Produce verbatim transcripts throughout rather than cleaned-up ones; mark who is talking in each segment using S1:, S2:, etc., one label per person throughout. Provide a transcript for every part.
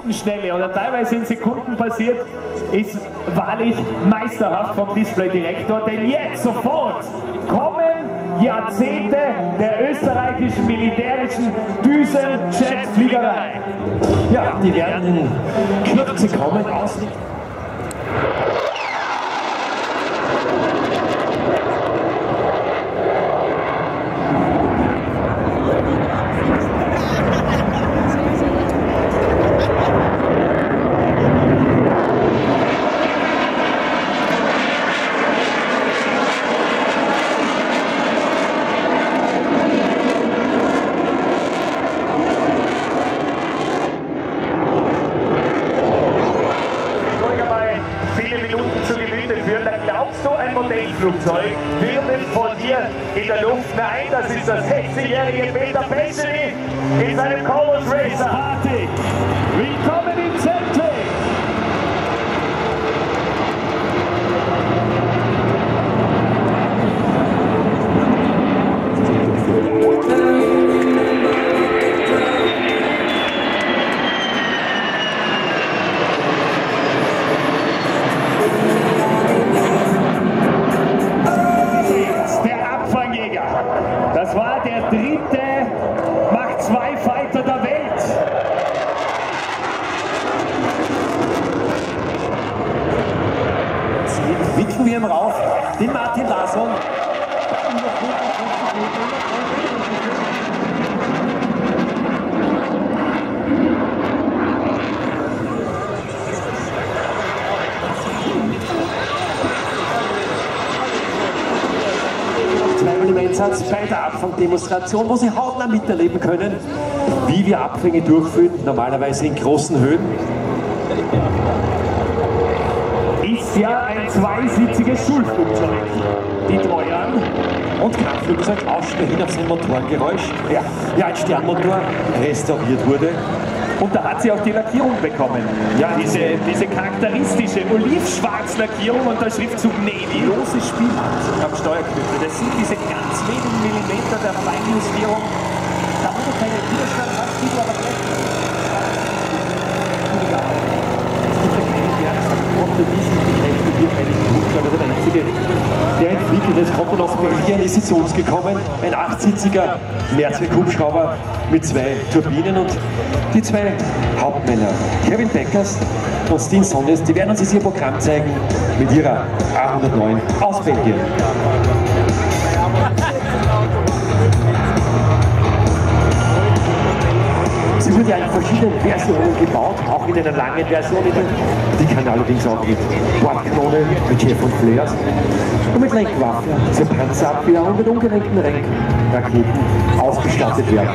S1: Sekundenschnelle oder teilweise in Sekunden passiert, ist wahrlich meisterhaft vom Displaydirektor, denn jetzt sofort kommen Jahrzehnte der österreichischen militärischen Düsenjetfliegerei.
S2: Ja, die werden in Kürze kommen aus.
S1: Modellflugzeug wirbelt vor dir in der Luft. Nein, das ist das sechzigjährige Peter Pescini in seinem Chorus Racer. Party. Willkommen im Zentrum. Das war der dritte Mach zwei Fighter der Welt.
S2: Jetzt wickeln wir ihm rauf, den Martin Larsson. Im Einsatz bei der Abfangdemonstration, wo Sie hautnah miterleben können, wie wir Abfänge durchführen, normalerweise in großen Höhen.
S1: Ist ja ein zweisitziges Schulflugzeug, die Trojan.
S2: Und kein Flugzeug ausstehen hin auf sein Motorengeräusch. Ja, ja, ein Sternmotor restauriert wurde.
S1: Und da hat sie auch die Lackierung bekommen. Ja, diese, diese charakteristische Olivschwarz-Lackierung und der Schriftzug Navy.
S2: Loses Spielhand
S1: am Steuerknüppel. Das sind diese ganz wenigen Millimeter der Feinjustierung. Da wurde keine Widerstand, hat die aber gleich. Es gibt ja keine Werkstatt, die diesen Bekräftigte hier keine Flugzeug, also der einzige, der entwickelt. Es kommt aus Belgien, ist zu uns gekommen, ein achtsitziger Mehrzweck-Hubschrauber mit zwei Turbinen und die zwei Hauptmänner, Kevin Beckers und Steen Sonnes, die werden uns jetzt ihr Programm zeigen mit ihrer A hundertneun aus Belgien. Sie wird ja in verschiedenen Versionen gebaut, auch in einer langen Version. Die kann allerdings auch mit Bordkanone, mit Jeff und Flares und mit Lenkwaffen zur Panzerabwehr und mit ungerenkten Raketen ausgestattet werden.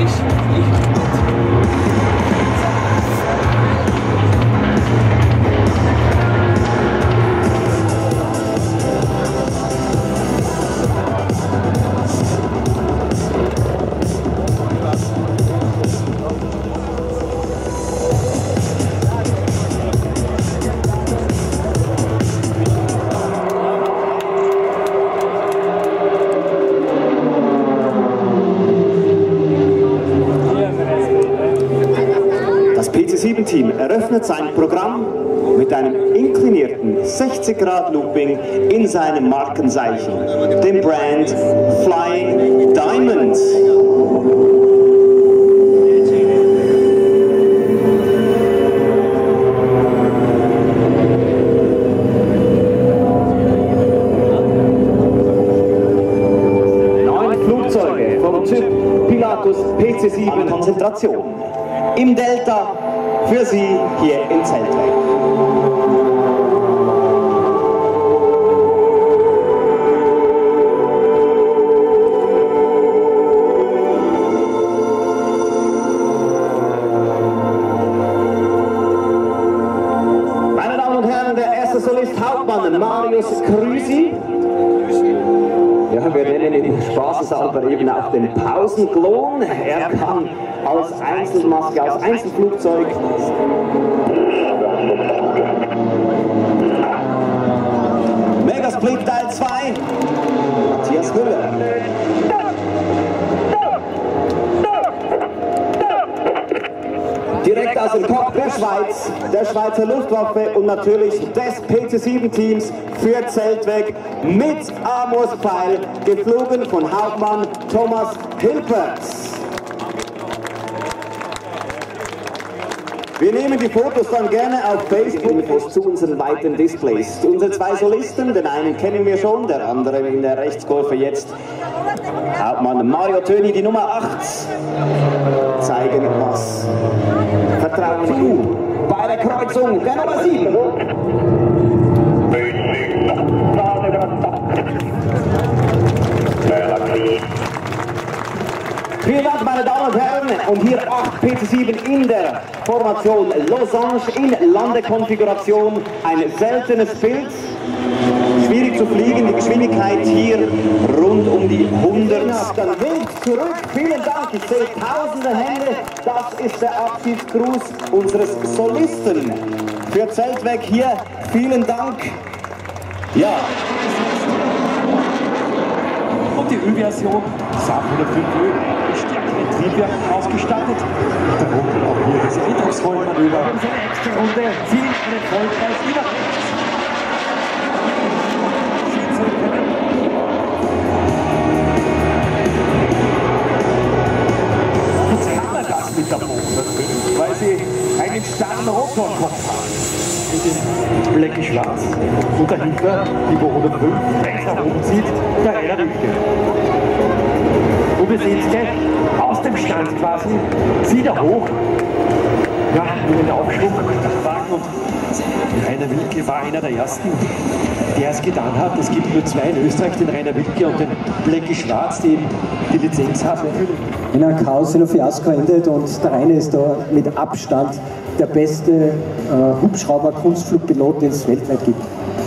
S3: Team eröffnet sein Programm mit einem inklinierten sechzig Grad Looping in seinem Markenzeichen, dem Brand Flying Diamond. Neun Flugzeuge vom Typ Pilatus P C sieben Konzentration im Delta für Sie hier in Zeltweg. Meine Damen und Herren, der erste Solist Hauptmann Marius Krüsi. Ja, wir nennen ihn spaßeshalber eben auch den Pausenklon. Er kann als Einzelmaske, als Einzelflugzeug Megasplit Teil zwei, Matthias Müller. Direkt aus dem Cockpit Schweiz, der Schweizer Luftwaffe und natürlich des P C sieben Teams für Zeltweg mit Amorspfeil, geflogen von Hauptmann Thomas Hilperts. Wir nehmen die Fotos dann gerne auf Facebook. Infos zu unseren weiteren Displays. Unsere zwei Solisten, den einen kennen wir schon, der andere in der Rechtskurve jetzt. Hauptmann Mario Töni, die Nummer acht, zeigen was Vertrauen zu bei der Kreuzung der Nummer sieben. Vielen Dank, meine Damen und Herren, und hier acht P C sieben in der Formation Losange in Landekonfiguration. Ein seltenes Bild, schwierig zu fliegen, die Geschwindigkeit hier rund um die hundert. Dann wild zurück, vielen Dank, ich sehe tausende Hände, das ist der Abschiedsgruß unseres Solisten. Für Zeltweg hier, vielen Dank. Ja.
S2: Und die Ö-Version, Saab hundertfünf Ö, mit stärkeren Triebwerken ausgestattet. Der Rumpel auch hier das eindrucksvolle Manöver. Und seine extra Runde ziehen einen Vollkreis über rechts. Schießen können. Jetzt kann man das mit der hundertfünf, weil sie einen starken Rotorkopf haben. Mit dem Blackie Schwarz. Und dahinter die Bo hundertfünf rechts nach oben zieht, der Rainer Wilke. Und wir sehen es gleich aus dem Stand quasi, zieht er hoch, ja, mit einem Aufschwung nach Wagen, und Rainer Wilke war einer der ersten, der es getan hat. Es gibt nur zwei in Österreich, den Rainer Wilke und den Blackie Schwarz, die eben die Lizenz haben.
S4: In einem Chaos in einem Fiasko endet, und der Rainer ist da mit Abstand der beste äh, Hubschrauber-Kunstflugpilot, den es weltweit gibt.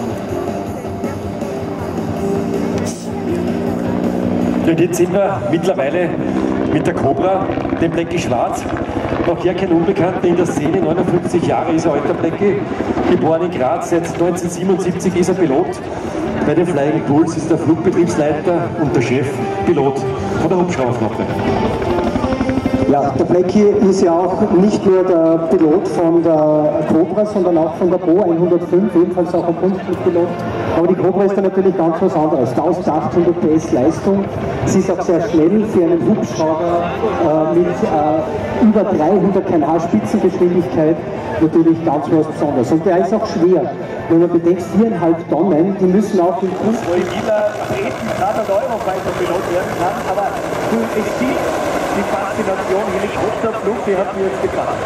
S2: Und jetzt sind wir mittlerweile mit der Cobra, dem Blackie Schwarz. Auch hier kein Unbekannter in der Szene, neunundfünfzig Jahre ist er alter Blackie, geboren in Graz, seit neunzehnhundertsiebenundsiebzig ist er Pilot. Bei den Flying Bulls ist er Flugbetriebsleiter und der Chefpilot von der Hubschrauberflotte.
S4: Ja, der Blackie ist ja auch nicht nur der Pilot von der Cobra, sondern auch von der Bo hundertfünf, ebenfalls auch ein Kunstflugpilot. Aber die Cobra ist dann natürlich ganz was anderes. eintausendachthundert P S Leistung. Sie ist auch sehr schnell für einen Hubschrauber äh, mit äh, über dreihundert Kilometer pro Stunde Spitzengeschwindigkeit natürlich ganz was Besonderes. Und der ist auch schwer. Wenn man bedenkt, viereinhalb Tonnen, die müssen auch den Kunst...
S2: Wo jeder dreihundert Euro weiter Pilot werden kann, aber du, es sieht, die Faszination Helikopterflug, die hat mir jetzt gefallen.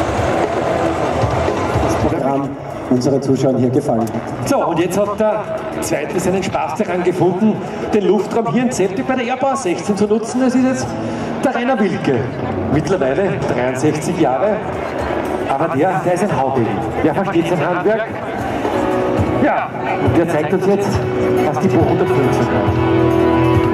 S4: Das Programm unserer Zuschauer hier gefallen hat.
S2: So, und jetzt hat der Zweite seinen Spaß daran gefunden, den Luftraum hier in Zeltweg bei der Airbus sechzehn zu nutzen. Das ist jetzt der Rainer Wilke. Mittlerweile dreiundsechzig Jahre, aber der, der ist ein Haudeli. Der versteht sein Handwerk. Ja, und der zeigt uns jetzt, was die Bo hundertfünf kann.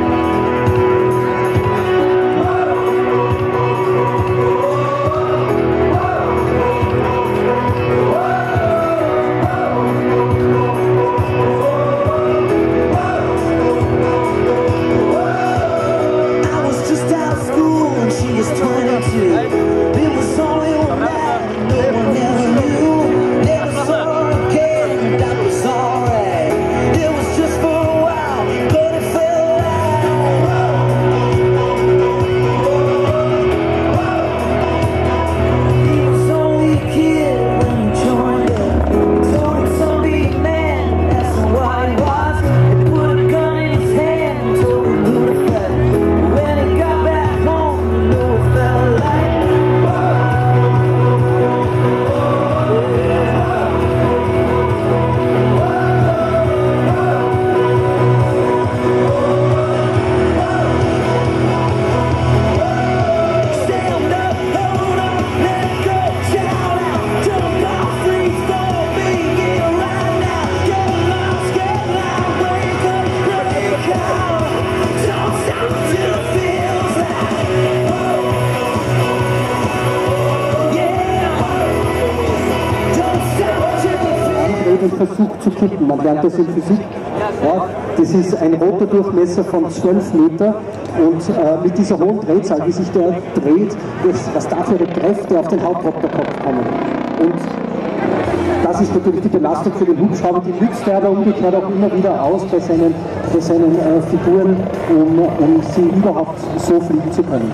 S4: Versucht zu kippen. Man lernt das in Physik. Ja, das ist ein Rotordurchmesser von zwölf Meter, und äh, mit dieser hohen Drehzahl, wie sich der dreht, das, was da für Kräfte auf den Hauptrotterkopf kommen. Und das ist natürlich die Belastung für den Hubschrauber, die nützt er aber umgekehrt auch immer wieder aus bei seinen, bei seinen äh, Figuren, um, um sie überhaupt so fliegen zu können.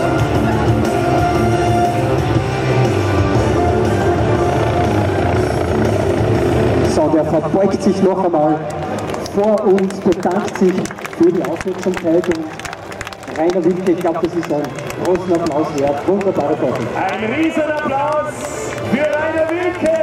S4: So, der verbeugt sich noch einmal vor uns, bedankt sich für die Aufmerksamkeit und Rainer Wilke, ich glaube, das ist ein großen Applaus wert. Wunderbare Sache.
S2: Ein Riesenapplaus für Rainer Wilke!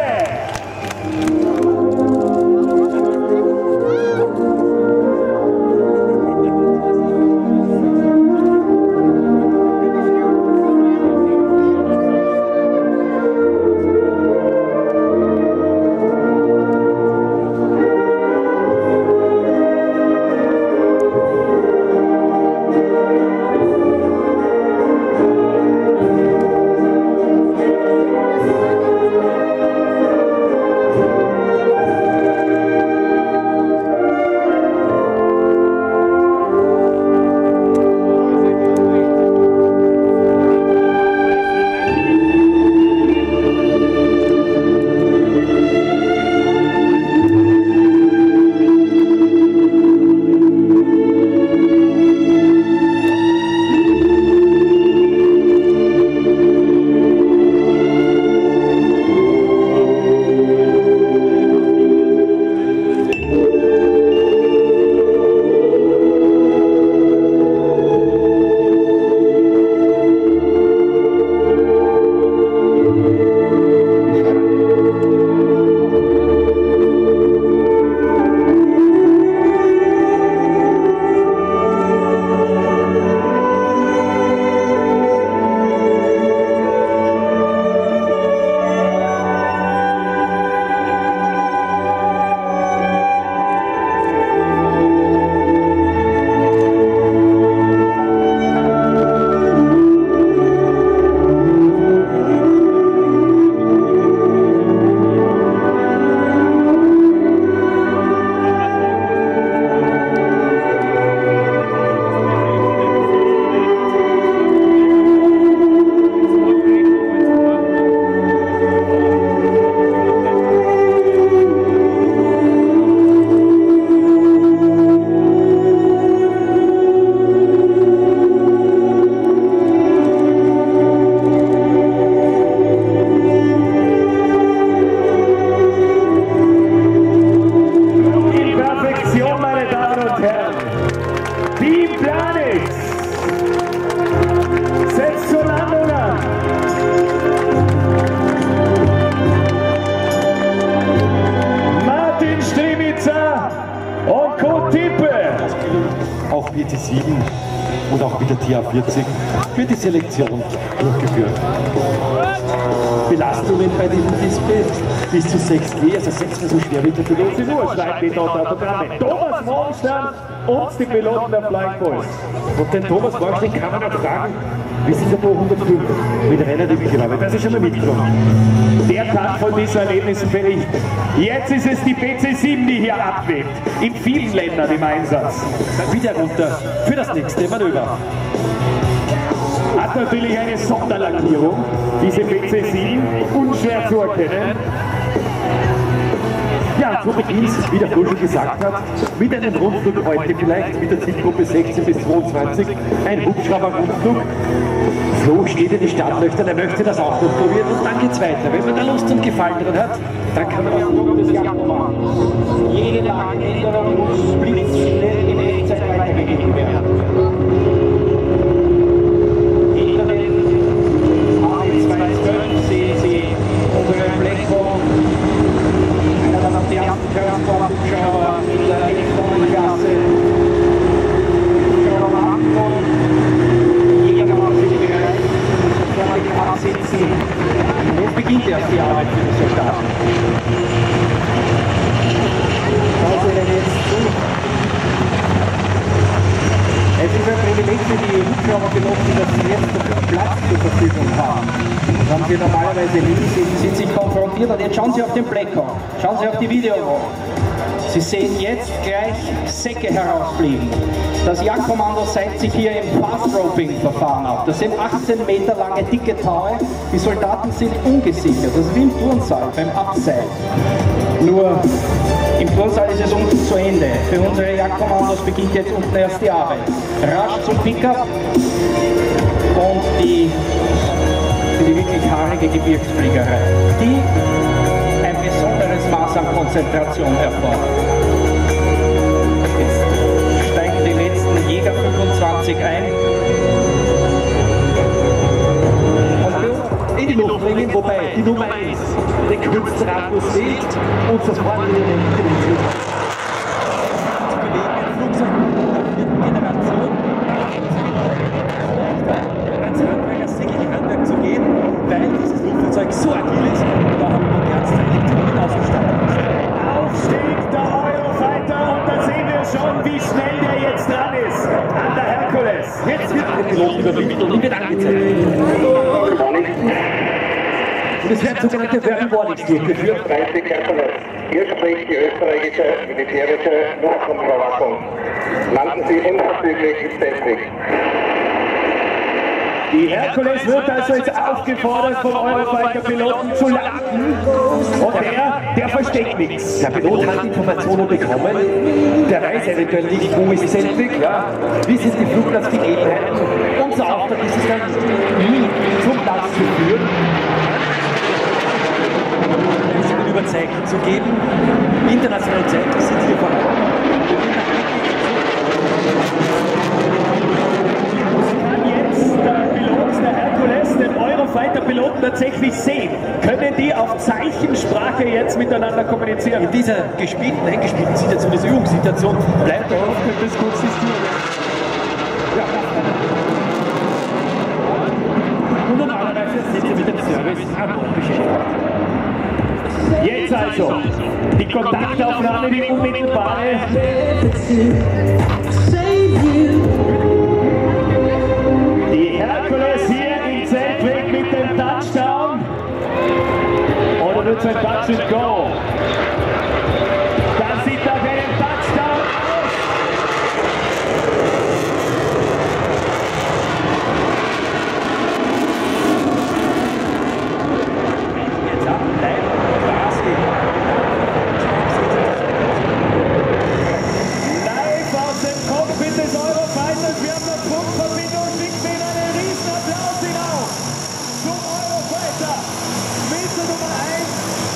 S1: B T sieben und auch mit der T A vierzig wird die Selektion durchgeführt. Belastungen bei diesem Display bis zu sechs G, also sechsmal so schwer wie der Pilot.
S2: Sie nur schreibt die dort Autogramme. Thomas Morgenstern und die Piloten der Flying Boys.
S1: Und den Thomas Morgenstern kann man auch fragen, wir sind ja bei hundertfünf mit relativ Glaube. Das ist schon mal mitgekommen.
S2: Der kann von diesen Erlebnissen berichten. Jetzt ist es die B C sieben, die hier abwebt. In vielen Ländern im Einsatz.
S1: Dann wieder runter für das nächste Manöver.
S2: Hat natürlich eine Sonderlackierung, diese B C sieben, unschwer zu erkennen.
S1: Ja, zu Beginn ist es, wie der Bull schon gesagt hat, mit einem Rundflug heute vielleicht mit der Zielgruppe sechzehn bis zweiundzwanzig, ein Hubschrauber-Rundflug. Flo steht in den Startlöchern, er möchte das auch noch probieren und dann geht's weiter. Wenn man da Lust und Gefallen dran hat, dann kann man auch das Jahr machen.
S3: Jede Lagenänderung muss blitzschnell in Echtzeit weitergegeben werden. Hinter den H B zweihundertzwölf sehen Sie unsere Blackbox, einer der modernsten Körper-Hubschrauber in der Elektronenklasse. Hubschrauber Anton, jeder macht sich bereit, fertig absitzen. Jetzt beginnt erst die Arbeit für diese Start. Schauen Sie denn jetzt zu. Es ist ein Privileg für die Hubschrauberpiloten, dass sie jetzt noch Platz zur Verfügung haben. Das haben sie normalerweise nie, sie sind sich konfrontiert. Und jetzt schauen Sie auf den Blackout, schauen Sie auf die Videowall. Sie sehen jetzt gleich Säcke herausfliegen.
S5: Das Jagdkommando setzt sich hier im Fast-Roping-Verfahren ab. Das sind achtzehn Meter lange dicke Taue. Die Soldaten sind ungesichert. Das ist wie im Turnsaal beim Abseil. Nur im Turnsaal ist es unten zu Ende. Für unsere Jagdkommandos beginnt jetzt unten erst die Arbeit. Rasch zum Pickup und die, die wirklich haarige Gebirgsfliegerei, die ein besonderes Maß an Konzentration erfordert. Jetzt steigen die letzten Jäger fünfundzwanzig ein.
S1: In die Luft bringen, wobei die Nummer eins den kürzeren Radius wählt und sofort in den Flugzeug. Zu belegen, ein Flugzeug der vierten Generation ans Handwerk, als tägliche Handwerk zu gehen, weil dieses Flugzeug so agil ist und auch mit modernsten Elektronik ausgestattet ist.
S2: Aufstieg der Eurofighter und da sehen wir schon, wie schnell der jetzt dran ist an der Herkules.
S1: Jetzt wird der Pilot überwinden und ihm wird angezeigt. Und es werden sogenannte Verbal Warnings durchgeführt.
S6: dreißig Herkules. Hier spricht die österreichische militärische Luftraumüberwachung. Landen Sie unverzüglich selbstständig.
S2: Die Herkules wird also jetzt aufgefordert, vom Eurofighter-Piloten zu landen. Und der, der versteckt nichts.
S1: Der Pilot hat Informationen bekommen, der weiß eventuell nicht, wo ist Sendweg, ja, wie sind die Flugplatzgegebenheiten. Unser Auftrag ist es dann, ihn zum Platz zu führen, eine Überzeichnung zu geben. Internationale Zeichen sind hier vorhanden.
S2: Den Eurofighter-Piloten tatsächlich sehen. Können die auf Zeichensprache jetzt miteinander kommunizieren?
S1: In dieser gespielten, eingespielten Situation, dieser Übungssituation, bleibt er auf, könnte es kurz diskutieren. Ja. Und normalerweise sind wir mit dem Service ad hoc beschäftigt.
S2: Jetzt also, die Kontaktaufnahme, die unmittelbare. Die Herkules hier im Zeltweg mit dem Touchdown. Oder wird es ein Touch and Go? Das sieht nach einem Touchdown aus.
S1: Jetzt ab, nein, quasi.
S2: Live aus dem Cockpit des Eurofighters. Wir haben noch Funkverbindung. Schickt mir einen riesen Applaus hinauf zum Eurofighter. Spitze Nummer eins.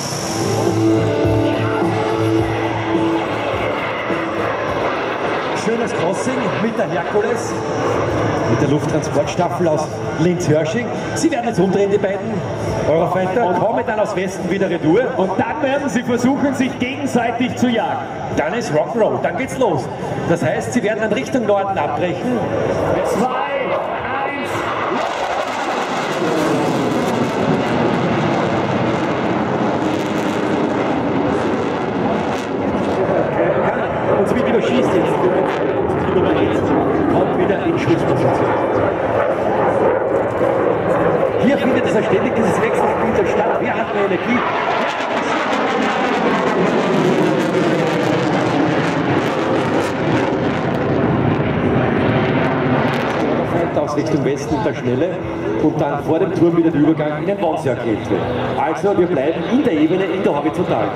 S1: Schönes Crossing mit der Herkules, mit der Lufttransportstaffel aus Linz-Hörsching. Sie werden jetzt umdrehen, die beiden Eurofighter, und kommen dann aus Westen wieder retour.
S2: Und dann werden sie versuchen, sich gegenseitig zu jagen.
S1: Dann ist Rock'n'Roll, dann geht's los. Das heißt, sie werden dann Richtung Norden abbrechen.
S2: Zwei, eins.
S1: Und sie wieder schießt jetzt. Die Nummer eins kommt wieder in Schussposition. Hier findet es ständig dieses Wechselspiel statt. Wer hat mehr Energie? Aus Richtung Westen der Schnelle und dann vor dem Turm wieder der Übergang in den Wannsee-Gateway. Also wir bleiben in der Ebene, in der Horizontalen.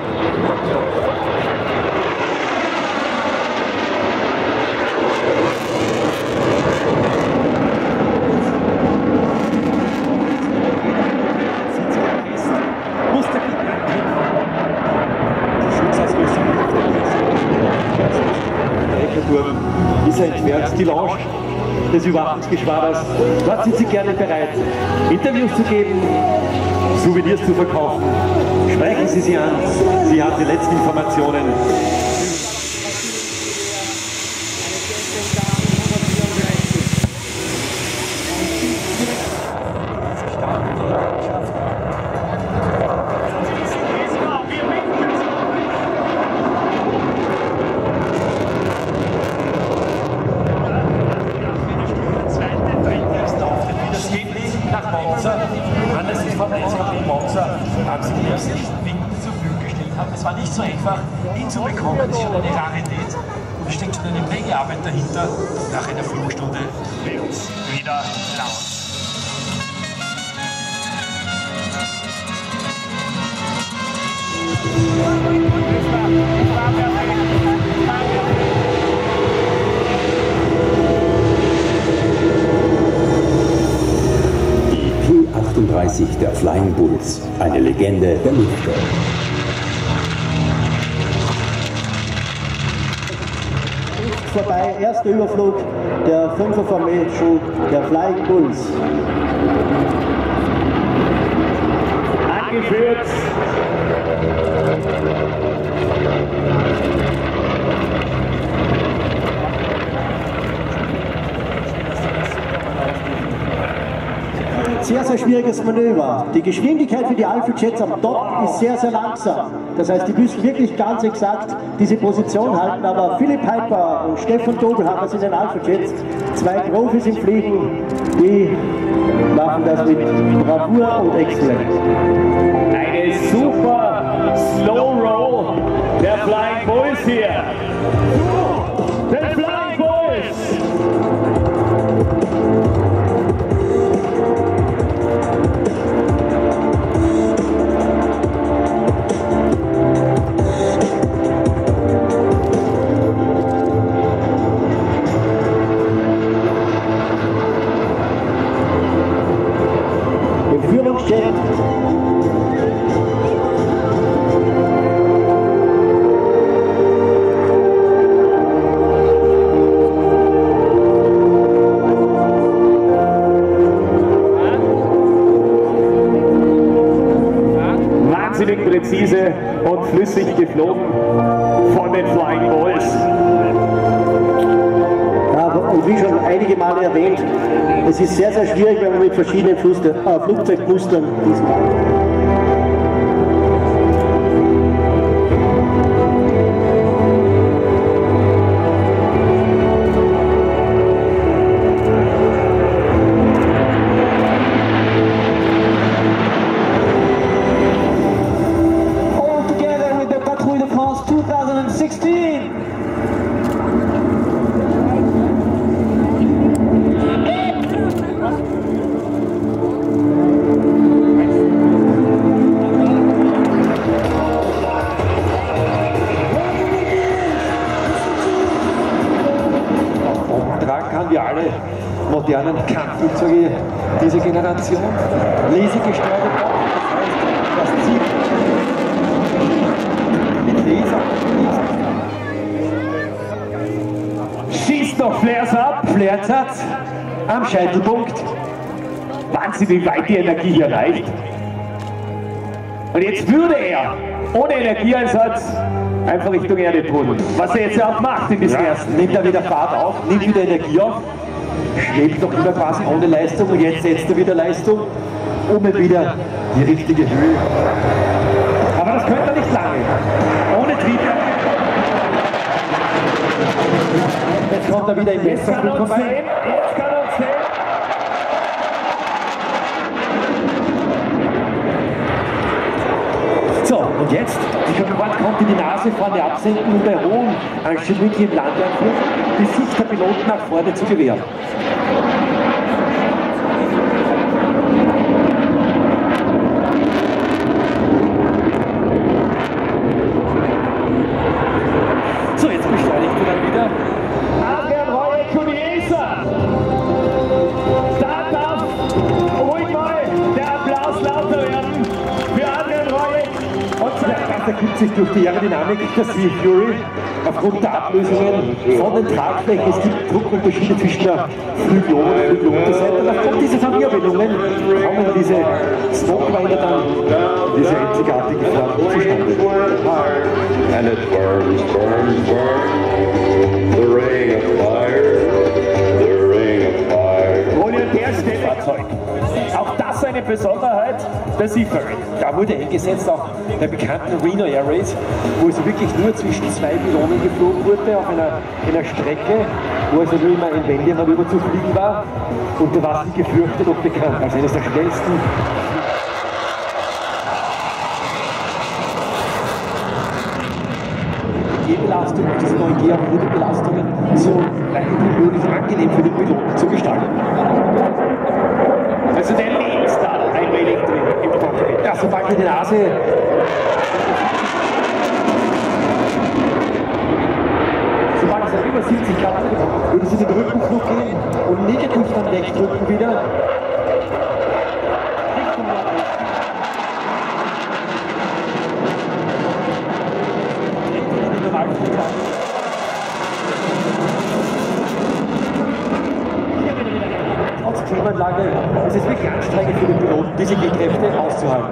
S1: Ist er entfernt, die Lounge des Überwachungsgeschwaders. Dort sind Sie gerne bereit, Interviews zu geben, Souvenirs zu verkaufen. Sprechen Sie sie an, Sie haben die letzten Informationen.
S7: Es war nicht so einfach, ihn zu bekommen, das ist schon eine Rarität. Da steckt schon eine Menge
S1: Arbeit dahinter, nach einer Flugstunde bei uns wieder raus.
S7: Die P achtunddreißig der Flying Bulls, eine Legende der Lüfte.
S4: Vorbei, erster Überflug der fünfer Formation der Flying Bulls.
S2: Angeführt.
S4: Sehr, sehr schwieriges Manöver. Die Geschwindigkeit für die Alpha Jets am Top ist sehr, sehr langsam. Das heißt, die müssen wirklich ganz exakt diese Position halten. Aber Philipp Piper und Stefan Dobel haben das in den Alpha Jets. Zwei Profis im Fliegen, die machen das mit Bravour und Exzellenz.
S2: Eine super Slow Roll der Flying Bulls hier. Der Flying Bulls!
S4: Führungsjet.
S2: Wahnsinnig präzise und flüssig geflogen von den Flying Bulls.
S4: Ja, und wie schon einige Male erwähnt, es ist sehr, sehr schwierig, wenn man mit verschiedenen Flugzeug, äh, Flugzeugmustern diesen macht. All together with the Patrouille de France twenty sixteen.
S1: Haben wir alle modernen Kampfflugzeuge dieser Generation. Lasergesteuerte Bomben, das heißt, das Ziel mit Laser.
S2: Schießt noch Flares ab.
S1: Flares hat am Scheitelpunkt.
S2: Wahnsinnig weit die Energie hier reicht. Und jetzt würde er ohne Energieeinsatz einfach Richtung Erde pudeln. Was er jetzt auch macht in diesem
S1: Ja,
S2: ersten.
S1: nimmt er wieder Fahrt auf, nimmt wieder Energie auf, schwebt noch immer quasi ohne Leistung und jetzt setzt er wieder Leistung, um wieder die richtige Höhe. Aber das könnte er nicht lange. Ohne Triebwerk. Jetzt kommt er wieder im
S2: Jetzt kann
S1: Messerflug
S2: er uns
S1: vorbei.
S2: sehen. Jetzt kann er uns sehen.
S1: So, und jetzt, die Körperwand konnte die Nase vorne absenken, um bei hohem Anstieg im Landeanflug die Sicht der Piloten nach vorne zu gewähren. So, jetzt beschleunigt er dann wieder.
S2: Adrian Roye Cuniesa. Da darf ruhig mal der Applaus lauter werden für Adrian Roye. Und
S1: Ja, das ergibt sich durch die Aerodynamik der Sea Fury aufgrund der Ablösungen von den Tragflächen. Es gibt Druckunterschiede zwischen der Flügelober und Flügelunterseite. Und aufgrund dieser Verwirbelungen kommen diese Smokeliner dann diese einzigartige Form zustande.
S8: And it burns, burns, burns. The ring of fire, the ring of fire.
S2: Volontärstellfahrzeug. Auch das eine Besonderheit der Seafaring.
S1: Da wurde eingesetzt auch der bekannten Reno Air Race, wo es wirklich nur zwischen zwei Pylonen geflogen wurde auf einer, einer Strecke, wo also nur immer ein Wendemanöver zu fliegen war. Und da war sie gefürchtet und bekannt als eines der schnellsten. G-Belastung und diese neuen G-Belastungen so leicht wie möglich angenehm für den Piloten zu gestalten.
S2: Also der liegt da ein wenig drin im Cockpit.
S1: Ja, sobald wir die Nase sobald es über siebzig Grad angekommen, würde sie den Rückenflug gehen und negativ dann wegdrücken wieder. Trotz Klimaanlage, es ist wirklich anstrengend für den Piloten, diese G-Kräfte auszuhalten.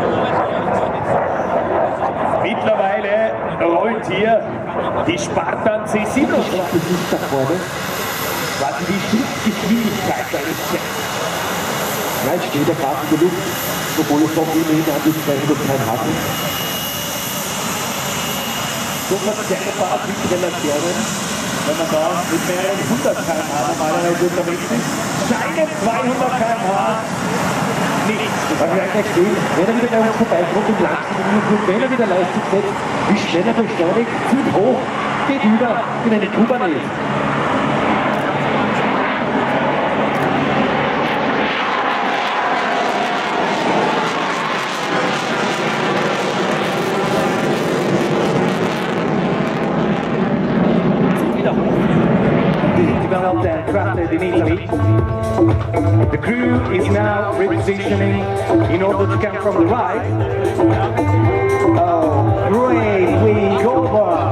S2: Mittlerweile rollt hier die Spartan C siebenundzwanzig
S1: Nicht nach vorne.
S2: quasi die Schrittgeschwindigkeit eines Jets.
S1: Nein, steht er gerade in der Luft, obwohl es doch immerhin an die zweihundert Kilometer hatten.
S2: So verzerrbar sind Relationen, wenn man da mit mehreren hundert Kilometer pro Stunde normalerweise unterwegs ist. Scheinen zweihundert Kilometer pro Stunde nicht.
S1: Man kann gleich sehen, wenn er wieder bei uns vorbeikommt im Langsamflug, wenn er wieder Leistung setzt, wie schnell er beschleunigt, zieht hoch, geht über in eine Kubanet.
S2: Developed and crafted in Italy. The crew is now repositioning in order to come from the right. Oh, great wing over!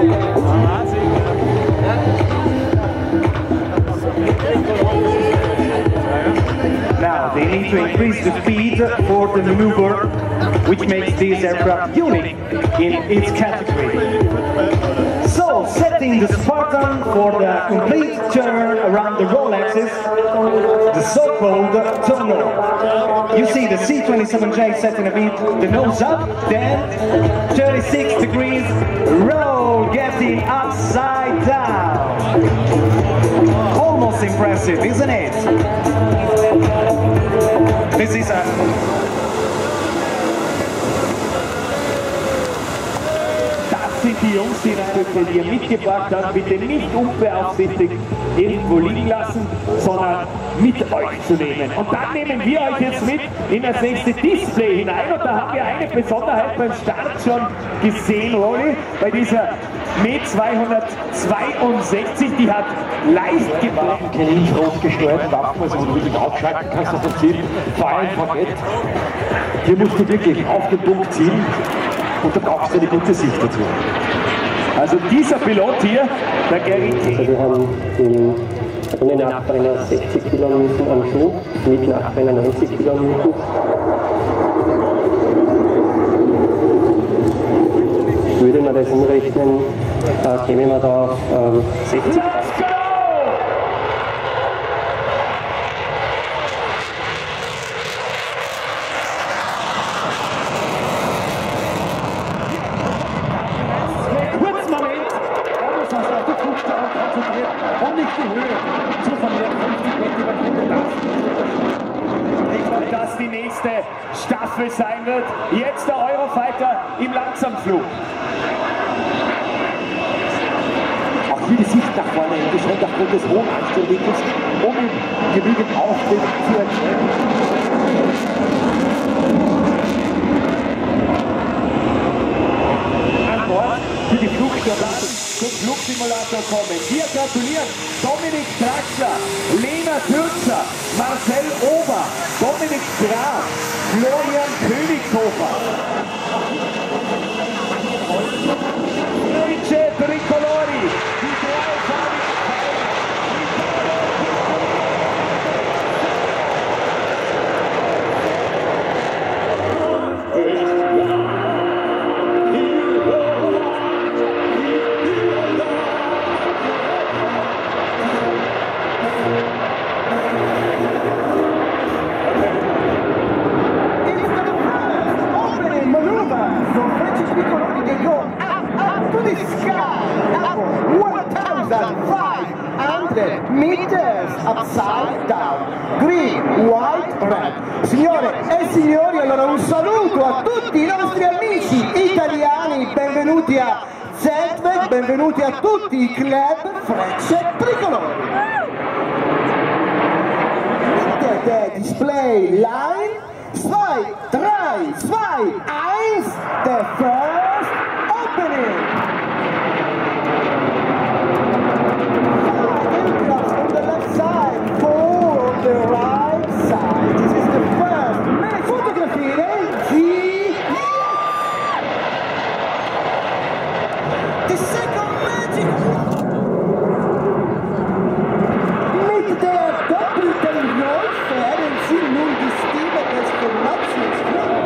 S2: Now they need to increase the speed for the maneuver, which makes this aircraft unique in its category. So, setting the Spartan for the complete turn around the roll axis, the so-called tunnel. You see the C twenty-seven J setting a bit, the nose up, then thirty-six degrees roll, getting upside down. Almost impressive, isn't it? This is a sind die Jungs, die Eindrücke, die ihr mitgebracht habt, bitte nicht unbeaufsichtigt irgendwo liegen lassen, sondern mit euch zu nehmen. Und dann nehmen wir euch jetzt mit in das nächste Display hinein und da haben wir eine Besonderheit beim Start schon gesehen, Rolli, bei dieser M E zweihundertzweiundsechzig, die hat leicht gebracht.
S1: Keine infrarot gesteuerten Waffen, also wo du wirklich aufschalten kannst auf dem Ziel, Fire Forget. Hier musst du wirklich auf den Punkt ziehen. Und da brauchst du eine gute Sicht dazu.
S2: Also dieser Pilot hier, der Gary T.
S9: Also wir haben den Rennen sechzig Kilometer am Schuh, mit Nachbrenner neunzig Kilometer. Würde man das umrechnen, äh, käme man da auf ähm, sechzig.
S2: Und nicht die Höhe zu verlieren, fünfzig Meter Ich glaube, dass die nächste Staffel sein wird. Jetzt der Eurofighter im Langsamflug.
S1: Auch hier die Sicht nach vorne eingeschränkt aufgrund des hohen Anstellwinkels, um ihm genügend Auftritt zu erzeugen.
S2: Für die Flugsimulator, zum Flugsimulator kommen. Wir gratulieren Dominik Draxler, Lena Türzer, Marcel Ober, Dominik Graf, Florian Königshofer. Luce Tricolori, die drei
S10: meters upside down, green, white, red. Signore e signori, allora un saluto a tutti i nostri amici italiani, benvenuti a Z benvenuti a tutti i club Frecce Tricolori. Mit der Display Line zwei, drei, zwei, eins, the first opening. Aircraft on the left side, four on the right side. This is the first minute photography. G. The second magic. Mit der doppelten Roll werden Sie nun die Stimme des Formations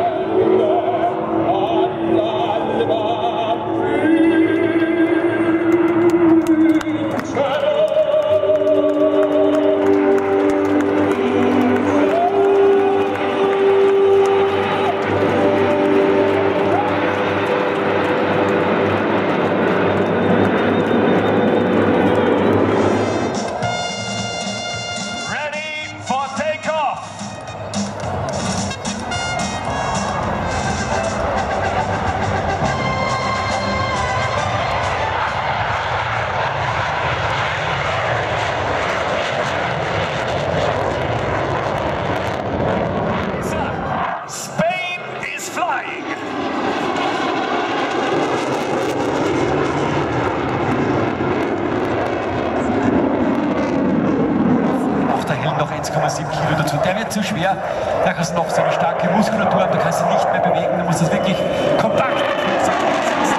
S1: eins Komma sieben Kilo dazu. Der wird zu schwer, da hast du noch so eine starke Muskulatur, aber du kannst ihn nicht mehr bewegen, du musst das wirklich kompakt setzen.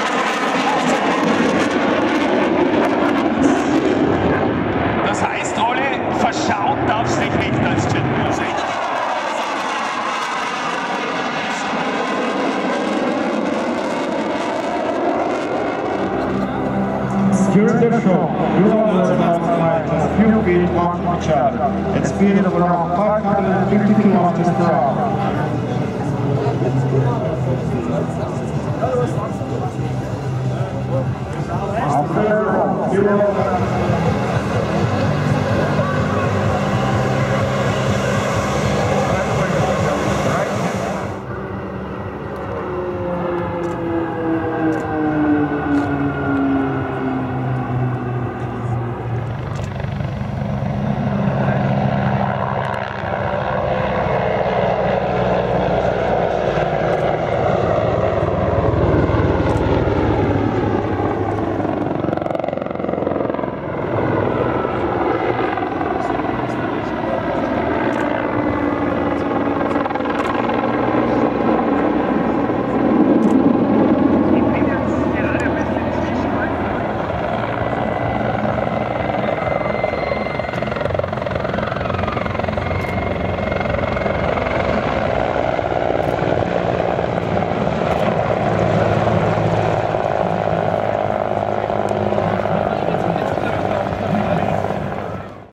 S1: Das heißt, Rolli, verschaut darfst du dich nicht als Jet Music.
S11: During the show, you will learn how to fly just few feet on each other at speed of around five hundred fifty kilometers per hour. After a roll, you will